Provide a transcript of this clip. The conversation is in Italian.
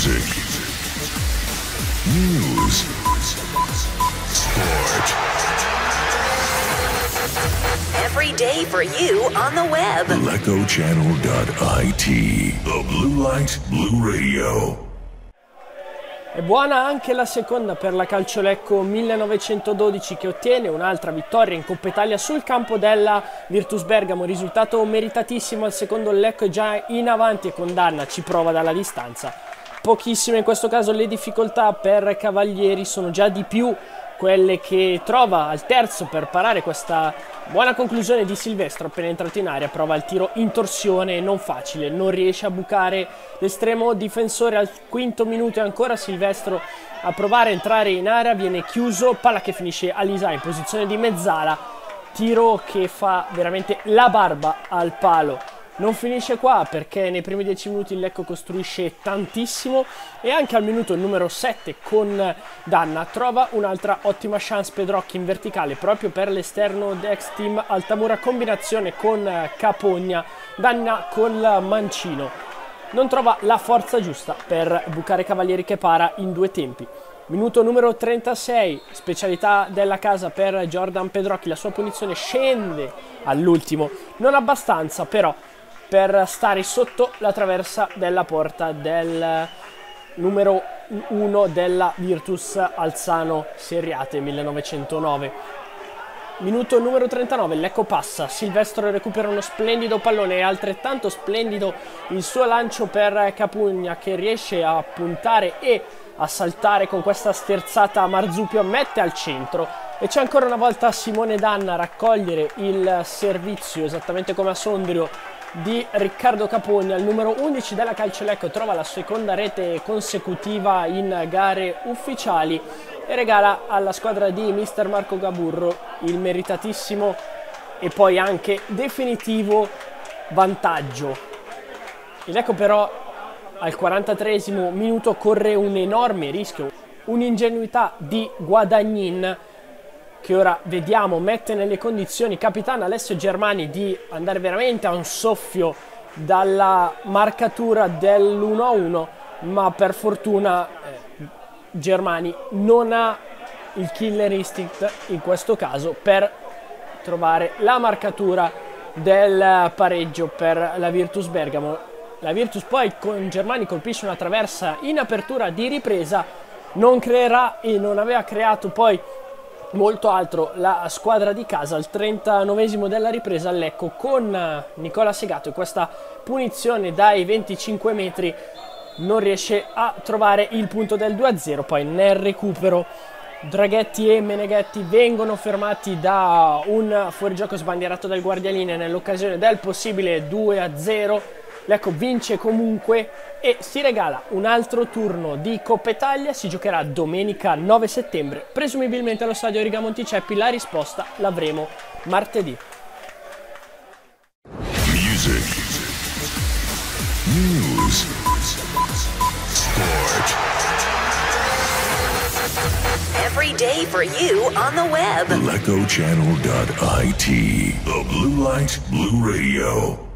Music, news, sport. Every day for you on the web. LeccoChannel.it. The Blue Light Blue Radio. È buona anche la seconda per la Calcio Lecco 1912, che ottiene un'altra vittoria in Coppa Italia sul campo della Virtus Bergamo. Risultato meritatissimo, al secondo il Lecco è già in avanti e con Danna ci prova dalla distanza. Pochissime in questo caso le difficoltà per Cavalieri, sono già di più quelle che trova al terzo per parare questa buona conclusione di Silvestro. Appena entrato in area prova il tiro in torsione, non facile, non riesce a bucare l'estremo difensore. Al quinto minuto e ancora Silvestro a provare a entrare in area, viene chiuso, palla che finisce a Lisa in posizione di mezzala, tiro che fa veramente la barba al palo. Non finisce qua, perché nei primi 10 minuti il Lecco costruisce tantissimo e anche al minuto numero 7 con Danna trova un'altra ottima chance Pedrocchi in verticale proprio per l'esterno ex team Altamura, combinazione con Capogna, Danna col mancino. Non trova la forza giusta per bucare Cavalieri, che para in due tempi. Minuto numero 36, specialità della casa per Jordan Pedrocchi, la sua punizione scende all'ultimo, non abbastanza però per stare sotto la traversa della porta del numero 1 della Virtus, Alzano Seriate 1909. Minuto numero 39, il Lecco passa, Silvestro recupera uno splendido pallone, è altrettanto splendido il suo lancio per Capugna, che riesce a puntare e a saltare con questa sterzata Marzupio, mette al centro e c'è ancora una volta Simone Danna a raccogliere il servizio, esattamente come a Sondrio, di Riccardo Capogna. Il numero 11 della Calcio Lecco trova la seconda rete consecutiva in gare ufficiali e regala alla squadra di mister Marco Gaburro il meritatissimo e poi anche definitivo vantaggio. Il Lecco però al 43esimo minuto corre un enorme rischio, un'ingenuità di Guadagnin, che ora vediamo mette nelle condizioni capitano Alessio Germani di andare veramente a un soffio dalla marcatura dell'1-1, ma per fortuna Germani non ha il killer instinct in questo caso per trovare la marcatura del pareggio per la Virtus Bergamo. La Virtus poi con Germani colpisce una traversa in apertura di ripresa, non creerà e non aveva creato poi molto altro la squadra di casa. Al 39esimo della ripresa il Lecco con Nicola Segato e questa punizione dai 25 metri non riesce a trovare il punto del 2-0. Poi nel recupero Draghetti e Meneghetti vengono fermati da un fuorigioco sbandierato dal guardialine nell'occasione del possibile 2-0. Lecco vince comunque e si regala un altro turno di Coppa Italia. Si giocherà domenica 9 settembre, presumibilmente allo stadio Rigamonti Ceppi. La risposta l'avremo martedì. Music, news, sport. Every day for you on the web. LeccoChannel.it. The Blue Light Blue Radio.